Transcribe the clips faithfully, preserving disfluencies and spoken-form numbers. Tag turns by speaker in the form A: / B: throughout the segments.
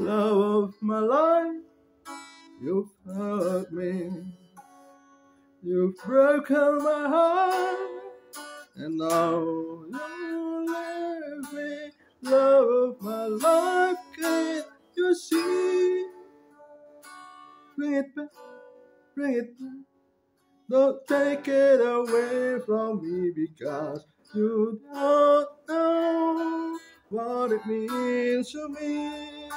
A: Love of my life, you've hurt me. You've broken my heart, and now you leave me. Love of my life, can't you see? Bring it back, bring it back. Don't take it away from me, because you don't know what it means to me.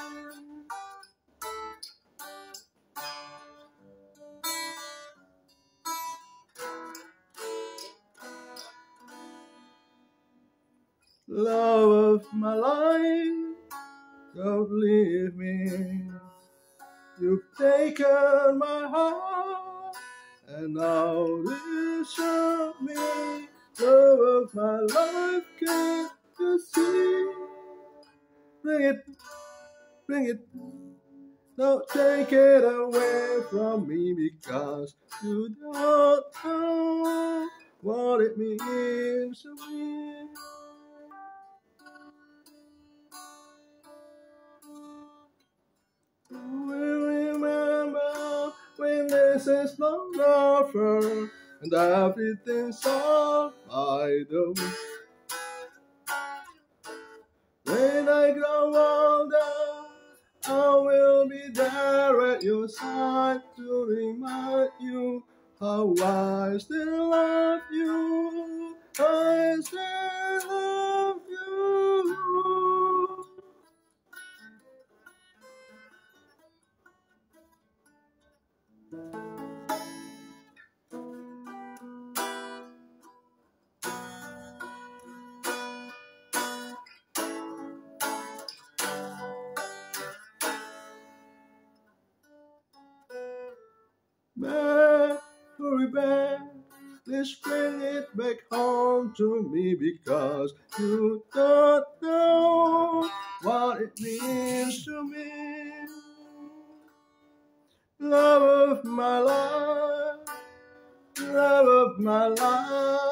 A: Love of my life, don't leave me. You've taken my heart, and now desert me. Love of my life, can't you see? Bring it, bring it. Don't take it away from me, because you don't know what it means to me. Remember when this is no longer, and everything's all I do. When I grow older, I will be there at your side to remind you how I still love you. I still love you. Back, hurry back, please bring it back home to me, because you don't know what it means to me. Love of my life, love of my life.